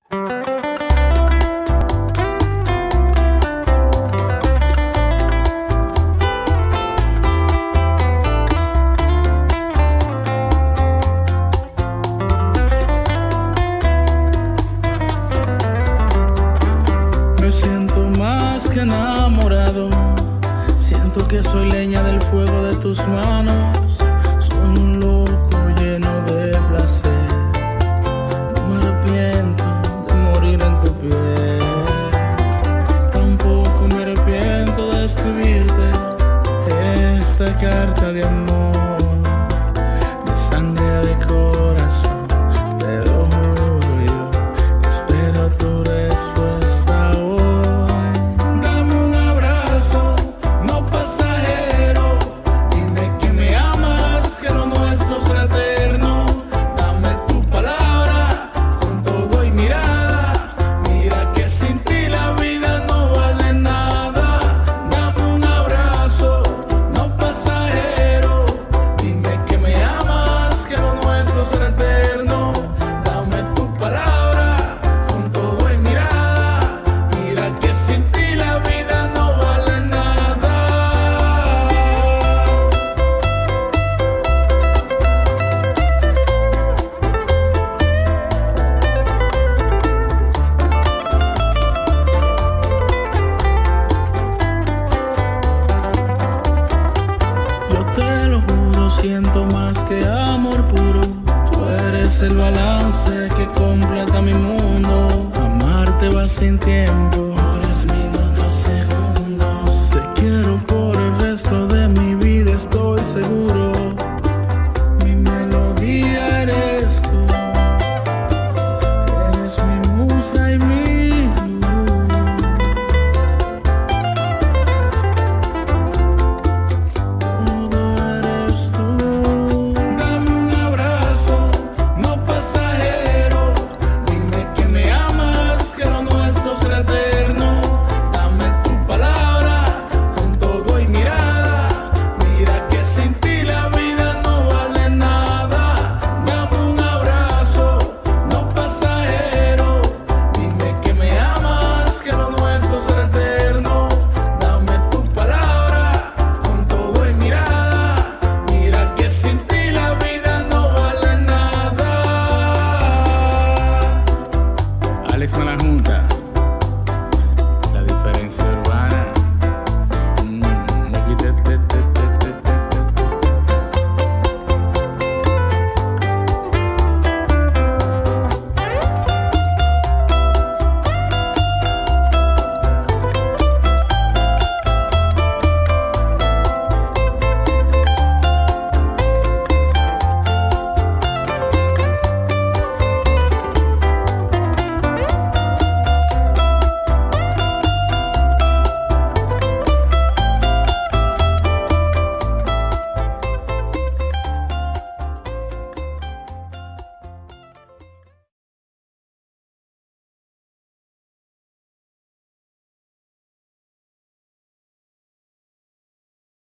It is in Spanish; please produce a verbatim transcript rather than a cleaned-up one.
Me siento más que enamorado, siento que soy leña del fuego de tus manos. Soy un loco lleno de placer, no me arrepiento de morir en tu piel. Tampoco me arrepiento de escribirte esta carta de amor, de sangre de corazón. Te lo juro, yo espero tu respuesta hoy. Dame un abrazo, no pasajero. Dime que me amas, que lo nuestro será eterno. Dame tu palabra con todo y mirada. Mira que sin ti la vida no vale nada. Dame un abrazo, no pasajero. Dime que me amas, que lo nuestro será eterno. Dame tu palabra con todo y mirada. Mira que sin ti la vida no vale nada. Yo te lo juro, siento más que amor puro. Tú eres el balance que completa mi mundo. Amarte va sin tiempo,